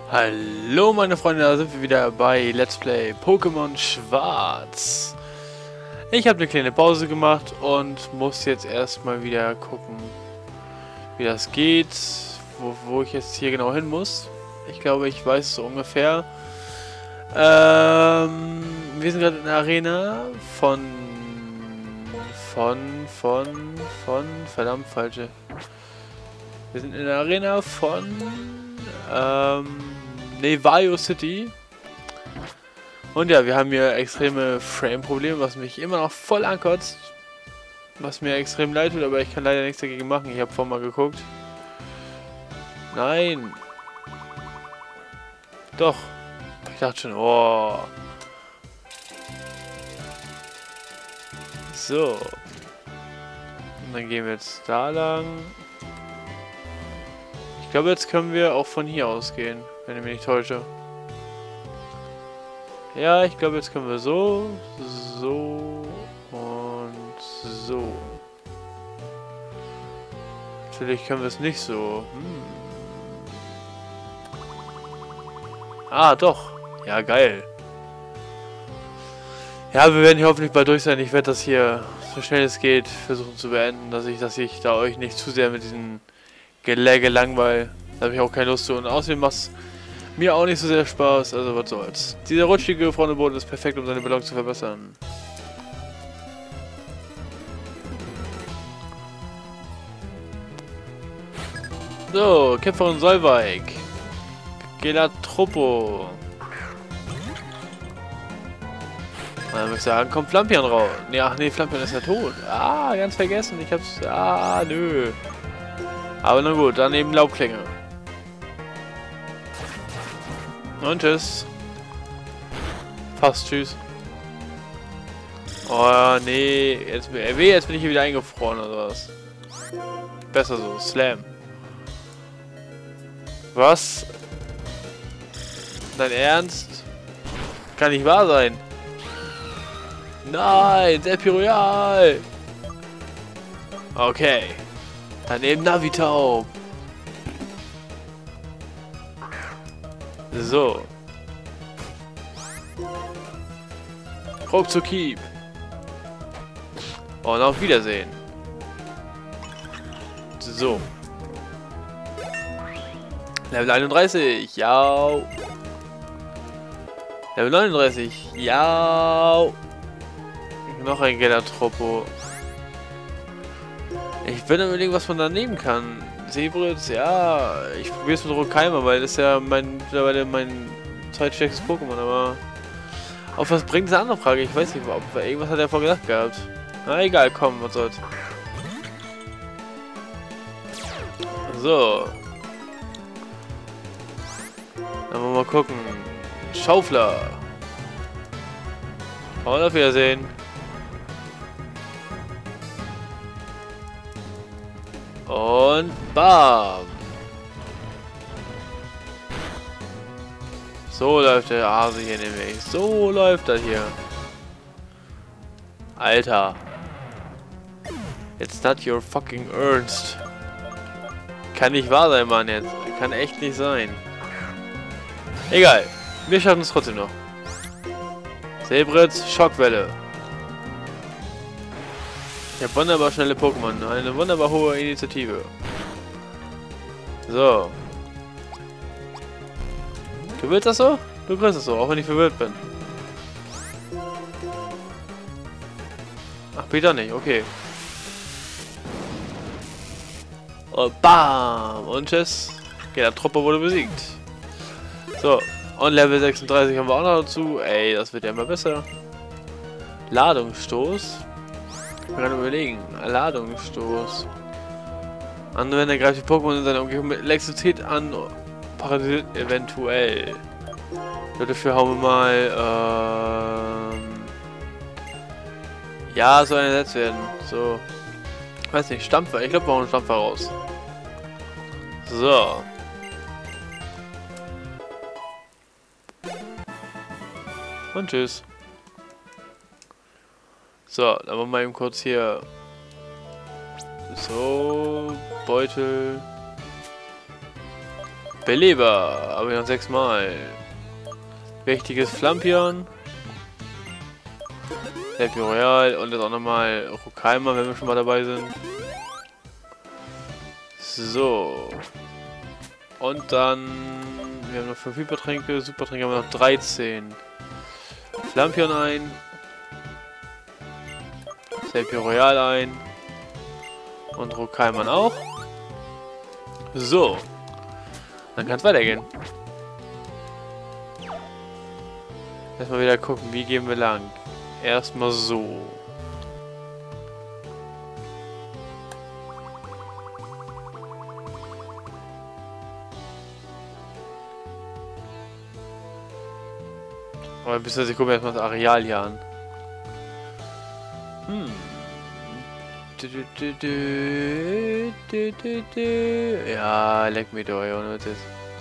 Hallo meine Freunde, da sind wir wieder bei Let's Play Pokémon Schwarz. Ich habe eine kleine Pause gemacht und muss jetzt erstmal wieder gucken, wie das geht, wo ich jetzt hier genau hin muss. Ich glaube, ich weiß es so ungefähr. Wir sind gerade in der Arena verdammt, falsche. Wir sind in der Arena von Nevaio City. Und ja, wir haben hier extreme Frame-Probleme, was mich immer noch voll ankotzt. Was mir extrem leid tut, aber ich kann leider nichts dagegen machen. Ich habe vorhin mal geguckt. Nein. Doch. Ich dachte schon, oh. So. Und dann gehen wir jetzt da lang. Ich glaube, jetzt können wir auch von hier aus gehen, wenn ich mich nicht täusche. Ja, ich glaube, jetzt können wir so, so und so. Natürlich können wir es nicht so. Ah, doch. Ja, geil. Ja, wir werden hier hoffentlich bald durch sein. Ich werde das hier, so schnell es geht, versuchen zu beenden, dass ich da euch nicht zu sehr mit diesen Geläge langweil. Da habe ich auch keine Lust zu. Und außerdem macht es mir auch nicht so sehr Spaß. Also was soll's. Dieser rutschige gefrorene Boden ist perfekt, um seine Balance zu verbessern. So, Kämpferin Solveig. Gelatroppo. Dann würde ich sagen, kommt Flampion raus. Nee, ach nee, Flampion ist ja tot. Ah, ganz vergessen. Ich hab's. Ah, nö. Aber na gut, dann eben Laubklinge. Und tschüss. Fast tschüss. Oh nee, jetzt bin ich hier wieder eingefroren oder was? Besser so, Slam. Was? Dein Ernst? Kann nicht wahr sein. Nein, Serpi Royal. Okay. Daneben Navitaub. So. Krog zu Keep. Und auf Wiedersehen. So. Level 31. Ja. Level 39. Ja. Noch ein Gelatroppo. Ich will überlegen, was man da nehmen kann. Sebritz, ja. Ich probiere es mit Rokaimer, weil das ist ja mittlerweile mein zweitstärkstes Pokémon, aber auf was bringt diese andere Frage? Ich weiß nicht, ob irgendwas hat er vorgedacht gehabt. Na egal, komm, was soll's. So. Dann wollen wir mal gucken. Schaufler. Und auf Wiedersehen. Und bam. So läuft der Hase hier nämlich. So läuft das hier. Alter. It's not your fucking Ernst. Kann nicht wahr sein, Mann, jetzt. Kann echt nicht sein. Egal. Wir schaffen es trotzdem noch. Sebritz, Schockwelle. Ich habe wunderbar schnelle Pokémon. Eine wunderbar hohe Initiative. So. Du willst das so? Du kriegst es so, auch wenn ich verwirrt bin. Ach, bitte nicht, okay. Und bam! Und tschüss. Okay, der Truppe wurde besiegt. So. Und Level 36 haben wir auch noch dazu. Ey, das wird ja immer besser. Ladungsstoß. Ich kann gerade überlegen. Ladungsstoß. Anwender greift die Pokémon in seiner Umgebung mit Elektrizität an. Paralysiert eventuell. Dafür hauen wir mal. Ja, soll ersetzt werden. So. Ich weiß nicht, Stampfer. Ich glaube, wir hauen einen Stampfer raus. So. Und tschüss. So, dann wollen wir eben kurz hier. So, Beutel. Beleber, aber noch 6 Mal. Wichtiges Flampion. Happy Royal und jetzt auch nochmal Rukaimer, wenn wir schon mal dabei sind. So. Und dann... Wir haben noch 5 Hypertränke. Supertränke haben wir noch 13. Flampion ein. Happy Royal ein. Und Rukaiman auch. So. Dann kann es weitergehen. Erstmal wieder gucken, wie gehen wir lang. Erstmal so. Aber bis jetzt gucken wir erstmal das Areal hier an. Ja, leck mich doch, ohne das.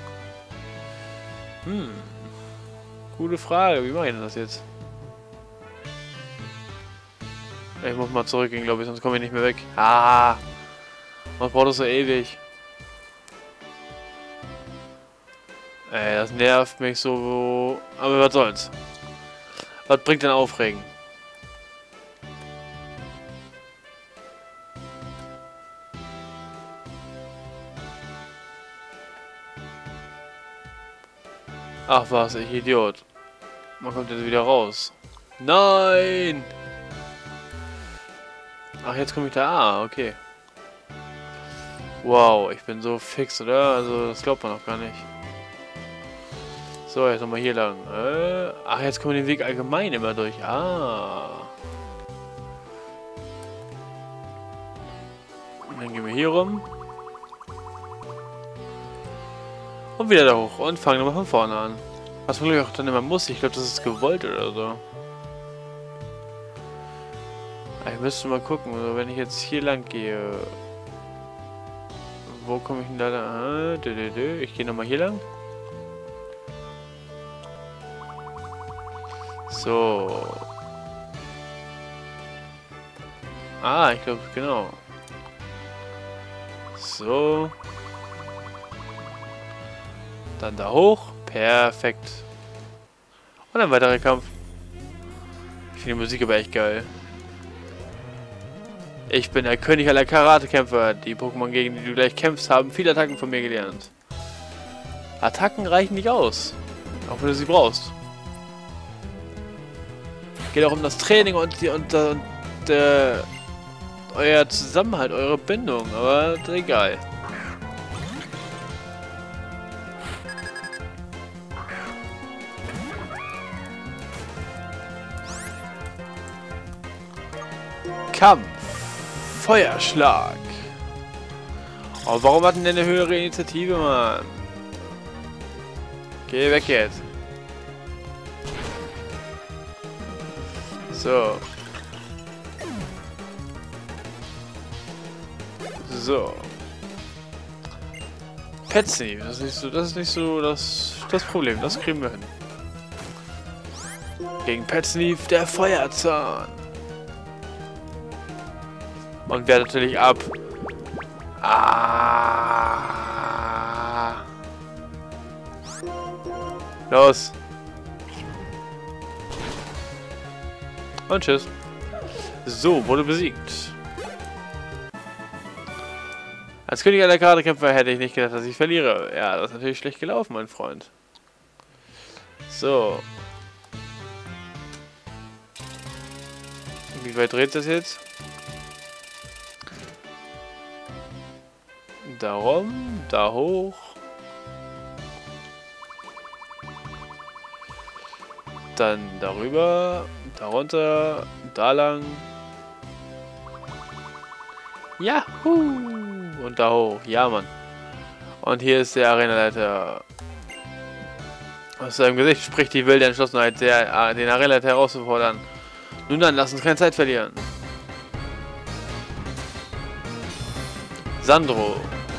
Gute Frage, wie mache ich denn das jetzt? Ich muss mal zurückgehen, glaube ich, sonst komme ich nicht mehr weg. Ah! Man braucht das so ewig. Ey, das nervt mich so. Aber was soll's? Was bringt denn Aufregen? Ach was, ich Idiot. Man kommt jetzt wieder raus. Nein! Ach, jetzt komme ich da. Ah, okay. Wow, ich bin so fix, oder? Also, das glaubt man noch gar nicht. So, jetzt nochmal hier lang. Ach, jetzt kommen wir den Weg allgemein immer durch. Ah. Und dann gehen wir hier rum. Und wieder da hoch. Und fangen nochmal von vorne an. Was man auch dann immer muss. Ich glaube, das ist gewollt oder so. Ich müsste mal gucken. Also, wenn ich jetzt hier lang gehe. Wo komme ich denn da lang? Ich gehe nochmal hier lang. So. Ah, ich glaube, genau. So. Dann da hoch. Perfekt. Und ein weiterer Kampf. Ich finde die Musik aber echt geil. Ich bin der König aller Karatekämpfer. Die Pokémon, gegen die du gleich kämpfst, haben viele Attacken von mir gelernt. Attacken reichen nicht aus. Auch wenn du sie brauchst. Geht auch um das Training und euer Zusammenhalt, eure Bindung. Aber egal. Kampf. Feuerschlag. Oh, warum hatten denn eine höhere Initiative, Mann? Geh weg jetzt. So. So. Petzny, das ist nicht so das Problem, das kriegen wir hin. Gegen Petzny der Feuerzahn. Und wehrt natürlich ab. Ah. Los. Und tschüss. So, wurde besiegt. Als König aller Karatekämpfer hätte ich nicht gedacht, dass ich verliere. Ja, das ist natürlich schlecht gelaufen, mein Freund. So. Wie weit dreht das jetzt? Darum, da hoch. Dann darüber, darunter, da lang. Juhu! Und da hoch. Ja, Mann. Und hier ist der Arenaleiter. Aus seinem Gesicht spricht die wilde Entschlossenheit, den Arenaleiter herauszufordern. Nun dann, lass uns keine Zeit verlieren. Sandro.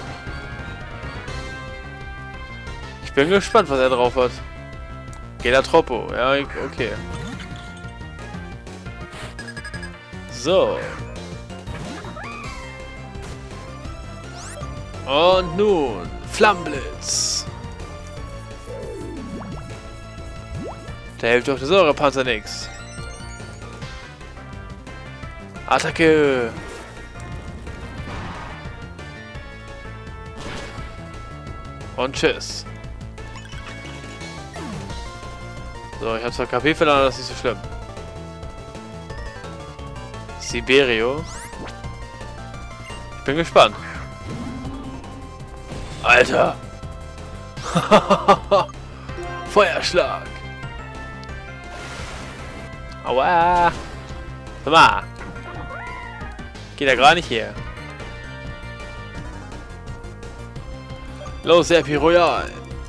Ich bin gespannt, was er drauf hat. Gelatroppo. Ja, okay. So. Und nun Flammenblitz. Da hilft doch der Säurepanzer nix. Attacke! Und tschüss. So, ich habe zwar KP verloren, aber das ist nicht so schlimm. Siberio. Ich bin gespannt. Alter! Feuerschlag! Aua! Sag mal! Geht ja gar nicht her. Los, Serpi Royal!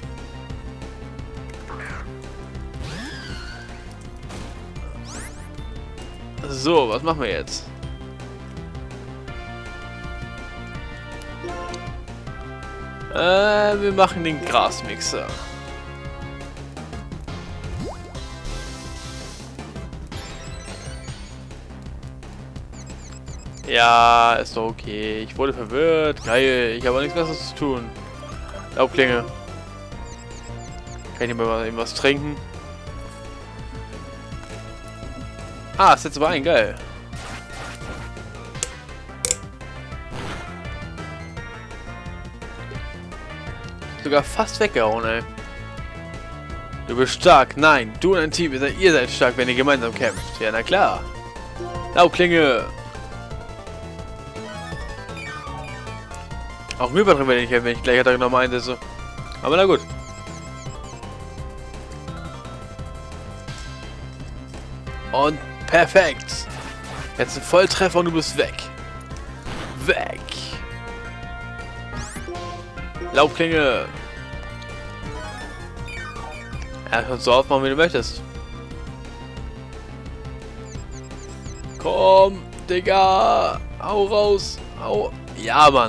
So, was machen wir jetzt? Wir machen den Grasmixer. Ja, ist doch okay. Ich wurde verwirrt. Geil, ich habe nichts Besseres zu tun. Laubklinge. Kann ich mal eben was trinken? Ah, ist jetzt aber ein, geil. Sogar fast weggehauen, ey. Du bist stark. Nein, du und dein Team, ihr seid stark, wenn ihr gemeinsam kämpft. Ja, na klar. Laubklinge. Auch mir überdrehen wir nicht, wenn ich gleich da nochmal einsetze. Aber na gut. Und perfekt. Jetzt ein Volltreffer und du bist weg. Weg. Laubklinge. Ja, kannst so aufmachen, wie du möchtest. Komm, Digga. Hau raus. Hau. Ja, Mann.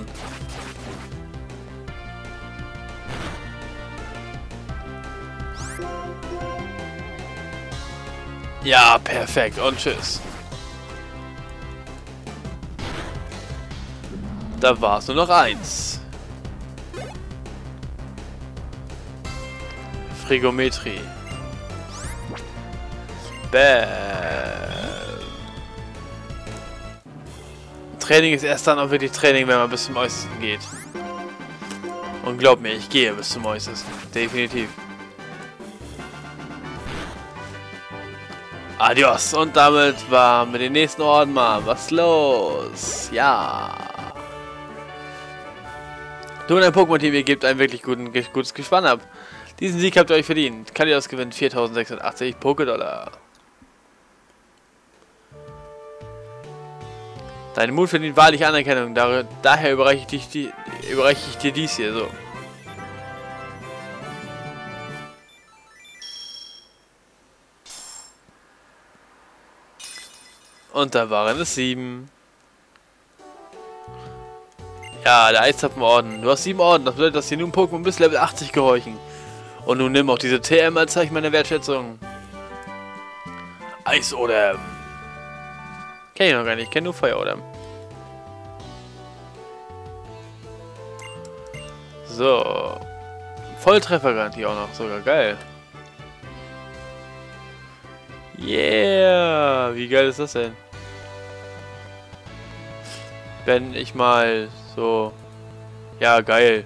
Ja, perfekt. Und tschüss. Da war es nur noch eins. Frigometrie. Bäh. Training ist erst dann auch wirklich Training, wenn man bis zum Äußersten geht. Und glaub mir, ich gehe bis zum Äußersten. Definitiv. Adios. Und damit war mit den nächsten Orden mal was los. Ja. Du und dein Pokémon-Team, ihr gebt ein wirklich gutes Gespann ab. Diesen Sieg habt ihr euch verdient. Kalios gewinnt 4.680 Pokédollar. Dein Mut verdient wahrlich Anerkennung. Daher überreiche ich dir dies hier so. Und da waren es 7. Ja, der Eiszapfenorden. Du hast 7 Orden. Das bedeutet, dass dir nun Pokémon bis Level 80 gehorchen. Und nun nimm auch diese TM als Zeichen meiner Wertschätzung. Eisodem. Kenn ich noch gar nicht. Ich kenne nur Feuerodem. So. Volltreffergarantie auch noch. Sogar geil. Yeah. Wie geil ist das denn? Wenn ich mal so... Ja, geil.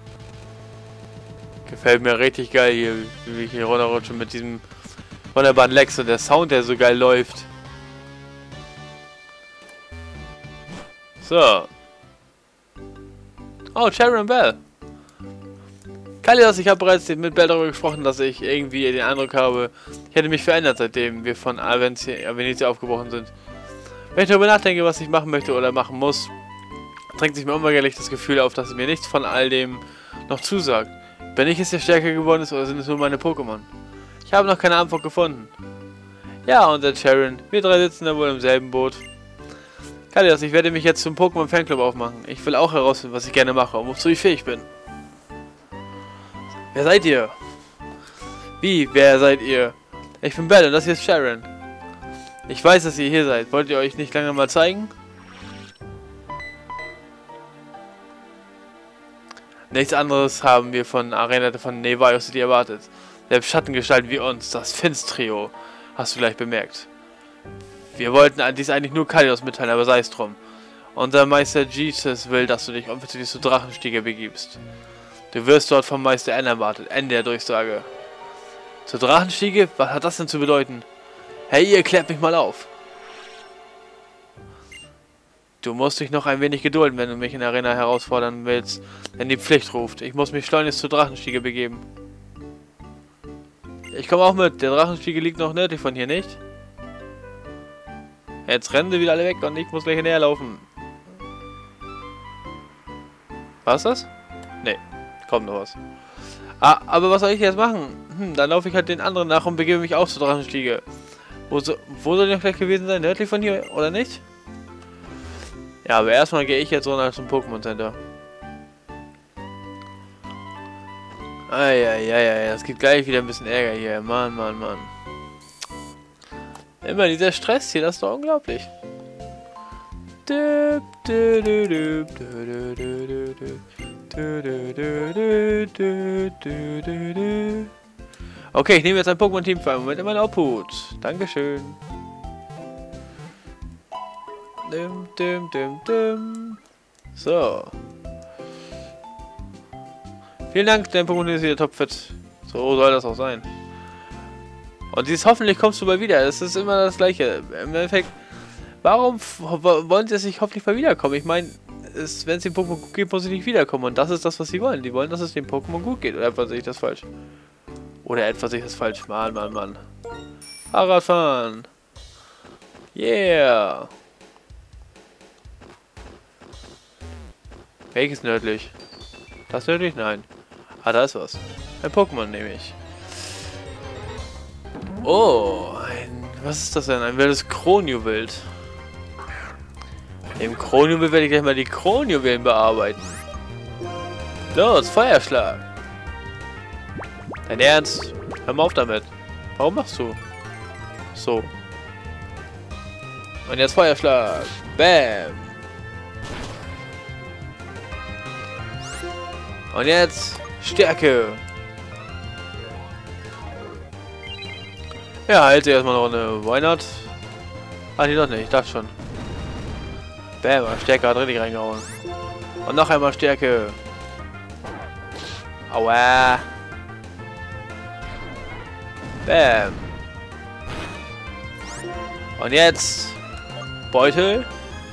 Gefällt mir richtig geil hier, wie ich hier runterrutsche mit diesem wunderbaren Lex und der Sound, der so geil läuft. So. Oh, Sharon Bell. Kalios, ich habe bereits mit Bell darüber gesprochen, dass ich irgendwie den Eindruck habe, ich hätte mich verändert, seitdem wir von Venezia aufgebrochen sind. Wenn ich darüber nachdenke, was ich machen möchte oder machen muss, drängt sich mir unweigerlich das Gefühl auf, dass mir nichts von all dem noch zusagt. Bin ich es, der stärker geworden ist, oder sind es nur meine Pokémon? Ich habe noch keine Antwort gefunden. Ja, und der Sharon, wir drei sitzen da wohl im selben Boot. Kalios, ich werde mich jetzt zum Pokémon-Fanclub aufmachen. Ich will auch herausfinden, was ich gerne mache und wozu ich fähig bin. Wer seid ihr? Wie, wer seid ihr? Ich bin Bell und das hier ist Sharon. Ich weiß, dass ihr hier seid. Wollt ihr euch nicht lange mal zeigen? Nichts anderes haben wir von Arena von Nevaio City erwartet. Selbst Schattengestalten wie uns, das Finstrio, hast du gleich bemerkt. Wir wollten dies eigentlich nur Kalios mitteilen, aber sei es drum. Unser Meister Jesus will, dass du dich unverzüglich zu Drachenstiege begibst. Du wirst dort vom Meister N erwartet. Ende der Durchsage. Zur Drachenstiege? Was hat das denn zu bedeuten? Hey, ihr klärt mich mal auf. Du musst dich noch ein wenig gedulden, wenn du mich in der Arena herausfordern willst, wenn die Pflicht ruft. Ich muss mich schleunigst zur Drachenstiege begeben. Ich komme auch mit. Der Drachenstiege liegt noch nördlich von hier, nicht? Jetzt rennen sie wieder alle weg und ich muss gleich hinterher laufen. War's das? Nee, kommt noch was. Ah, aber was soll ich jetzt machen? Dann laufe ich halt den anderen nach und begebe mich auch zur Drachenstiege. Wo soll die noch gleich gewesen sein? Nördlich von hier, oder nicht? Ja, aber erstmal gehe ich jetzt runter zum Pokémon Center. Eieiei, das gibt gleich wieder ein bisschen Ärger hier. Mann. Immer dieser Stress hier, das ist doch unglaublich. Okay, ich nehme jetzt ein Pokémon-Team für einen Moment in meine Obhut. Dankeschön. So. Vielen Dank, dein Pokémon ist wieder topfit. So soll das auch sein. Und dieses hoffentlich kommst du mal wieder. Das ist immer das Gleiche. Im Endeffekt, warum wollen sie nicht hoffentlich mal wiederkommen? Ich meine, wenn es dem Pokémon gut geht, muss sie nicht wiederkommen. Und das ist das, was sie wollen. Die wollen, dass es dem Pokémon gut geht. Oder etwa sehe ich das falsch? Mann. Fahrradfahren. Yeah. Welches nördlich? Das nördlich? Nein. Ah, da ist was. Ein Pokémon nehme ich. Oh, was ist das denn? Ein wildes Kronjuwel. Im Kronjuwel werde ich gleich mal die Kronjuwelen bearbeiten. Los, Feuerschlag. Dein Ernst? Hör mal auf damit. Warum machst du? So. Und jetzt Feuerschlag. Bam. Und jetzt Stärke. Ja, hält sich erstmal noch eine Weihnacht. Ah, nee, doch nicht. Ich dachte schon. Bam, Stärke hat richtig reingehauen. Und noch einmal Stärke. Aua. Bam. Und jetzt Beutel.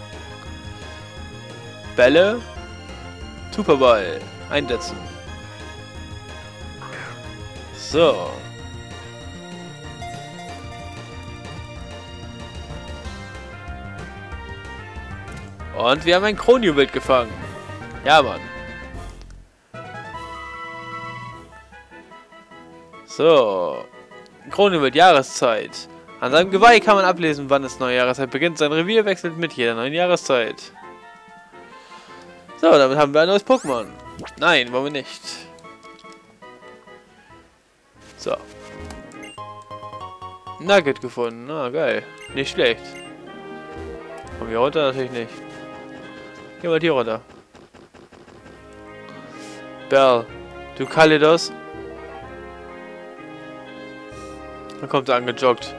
Bälle. Superball. Einsetzen. So. Und wir haben ein Kronjuwel gefangen. Ja, Mann. So. Kronjuwel, Jahreszeit. An seinem Geweih kann man ablesen, wann es neue Jahreszeit beginnt. Sein Revier wechselt mit jeder neuen Jahreszeit. So, damit haben wir ein neues Pokémon. Nein, wollen wir nicht. So. Nugget gefunden. Na, geil. Nicht schlecht. Kommen wir runter? Natürlich nicht. Gehen wir hier runter. Bell. Du Kalidos. Dann kommt er angejoggt.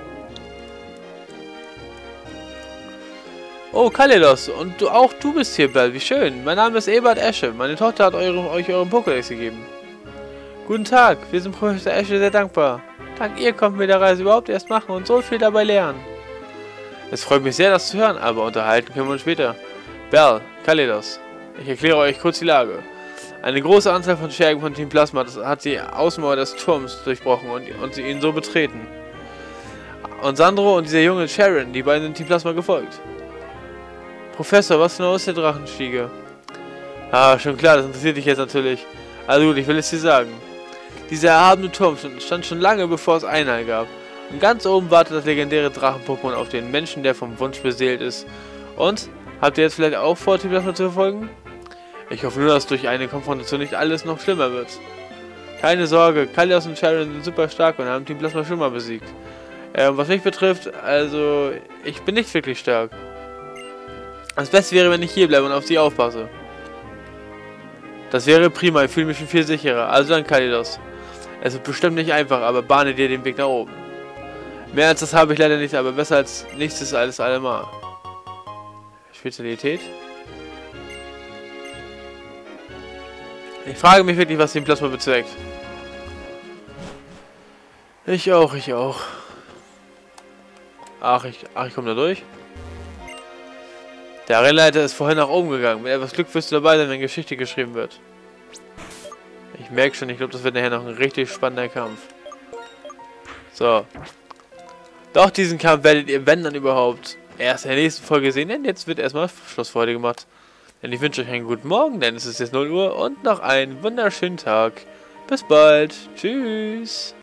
Oh, Kalidos. Und du bist hier, Bell. Wie schön. Mein Name ist Ebert Esche. Meine Tochter hat euch euren Pokédex gegeben. Guten Tag. Wir sind Professor Esche sehr dankbar. Dank ihr konnten wir der Reise überhaupt erst machen und so viel dabei lernen. Es freut mich sehr, das zu hören, aber unterhalten können wir uns später. Bell, Kalidos. Ich erkläre euch kurz die Lage. Eine große Anzahl von Schergen von Team Plasma hat die Außenmauer des Turms durchbrochen und ihn so betreten. Und Sandro und dieser junge Sharon, die beiden sind Team Plasma gefolgt. Professor, was genau ist der Drachenstiege? Ah, schon klar, das interessiert dich jetzt natürlich. Also gut, ich will es dir sagen. Dieser erhabene Turm stand schon lange, bevor es Einhall gab. Und ganz oben wartet das legendäre Drachen-Pokémon auf den Menschen, der vom Wunsch beseelt ist. Und? Habt ihr jetzt vielleicht auch vor, Team Plasma zu verfolgen? Ich hoffe nur, dass durch eine Konfrontation nicht alles noch schlimmer wird. Keine Sorge, Kalios und Sharon sind super stark und haben Team Plasma schon mal besiegt. Was mich betrifft, also, ich bin nicht wirklich stark. Das Beste wäre, wenn ich hier bleibe und auf sie aufpasse. Das wäre prima, ich fühle mich schon viel sicherer. Also dann Kalidos. Es wird bestimmt nicht einfach, aber bahne dir den Weg nach oben. Mehr als das habe ich leider nicht, aber besser als nichts ist alles allemal. Spezialität? Ich frage mich wirklich, was den Plasma bezweckt. Ich auch, ich auch. Ach, ich komme da durch. Der Rennleiter ist vorhin nach oben gegangen. Mit etwas Glück wirst du dabei sein, wenn Geschichte geschrieben wird. Ich merke schon, ich glaube, das wird nachher noch ein richtig spannender Kampf. So. Doch, diesen Kampf werdet ihr, wenn dann überhaupt, erst in der nächsten Folge sehen, denn jetzt wird erstmal Schluss für heute gemacht. Denn ich wünsche euch einen guten Morgen, denn es ist jetzt 0 Uhr und noch einen wunderschönen Tag. Bis bald. Tschüss.